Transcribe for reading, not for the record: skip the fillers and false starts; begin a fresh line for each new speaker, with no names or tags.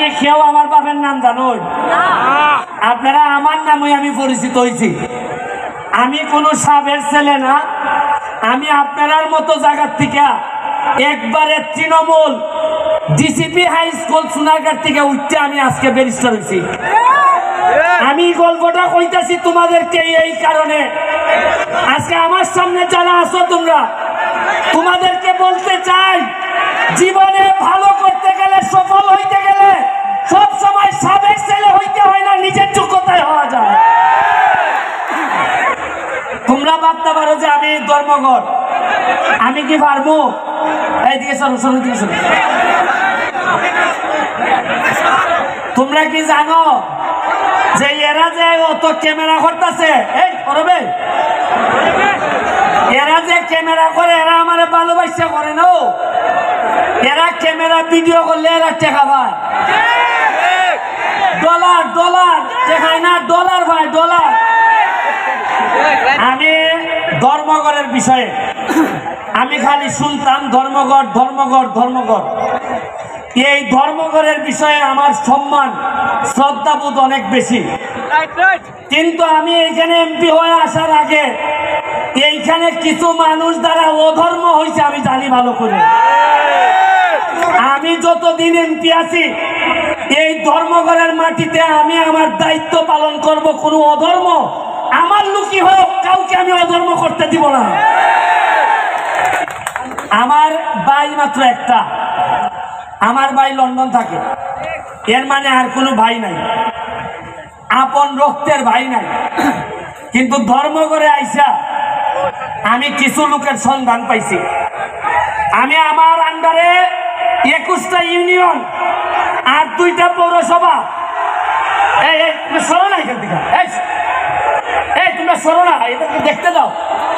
কি কেউ আমার বাপের নাম জানোই? আপনারা আমার নামে আমি পরিচিত হয়েছি। আমি কোনো সাবের ছেলে না। আমি আপনার মতো জায়গার থেকে একবারে Trinamool DCP high school Sonarghat থেকে উঠতে আমি আজকে ব্যারিস্টার হয়েছি। আমি গল্পটা কইতাছি তোমাদেরকে এই কারণে, আজকে আমার সামনে যারা আছো তোমরা, তোমাদেরকে বলতে চাই, জীবনে ভালো করতে গেলে, সফল হইতে গেলে সব সময় সাবেক ছেলে হইতে হয় না, নিজের যোগ্যতায় হওয়া যায়। তোমরা ভাবতে পারো যে আমি ধর্মঘট, আমি কি পারবো? এইদিকে সরো, সরো, দিকে সরো। তোমরা কি জানো যে এরা যে অত ক্যামেরা করতেছে, এই করবে, এরা যে ক্যামেরা করে এরা আমার ভালোবাসা করে না। এরা ক্যামেরা ভিডিও করলে এরা টাকা পায়, ডলার ডলার দেখায় না, ডলার ভাই ডলার। আমি ধর্মঘটের বিষয়ে আমি খালি শুনতাম ধর্মঘট ধর্মঘট ধর্মঘট। এই ধর্মঘটের বিষয়ে আমার সম্মান শ্রদ্ধাবোধ অনেক বেশি, কিন্তু আমি এইখানে এমপি হয়ে আসার আগে এইখানে কিছু মানুষ দ্বারা অধর্ম হয়েছে আমি জানি ভালো করে। আমি যতদিন এমপি আছি এই ধর্মঘটের মাটিতে আমি আমার দায়িত্ব পালন করব। কোনো অধর্ম আমার লুকি হোক, কাউকে আমি অধর্ম করতে দিব না। আমার ভাই মাত্র একটা, আমার ভাই লন্ডন থাকে, এর মানে আর কোনো ভাই নাই, আপন রক্তের ভাই নাই। কিন্তু ধর্মঘটে আইসা আমি কিছু লোকের সন্ধান পাইছি। আমি আমার আন্ডারে 21টা ইউনিয়ন আর 2টা পৌরসভা, এই তুমি সরো না এখান থেকে, এই তোমরা সরো না, এটা দেখতে দাও।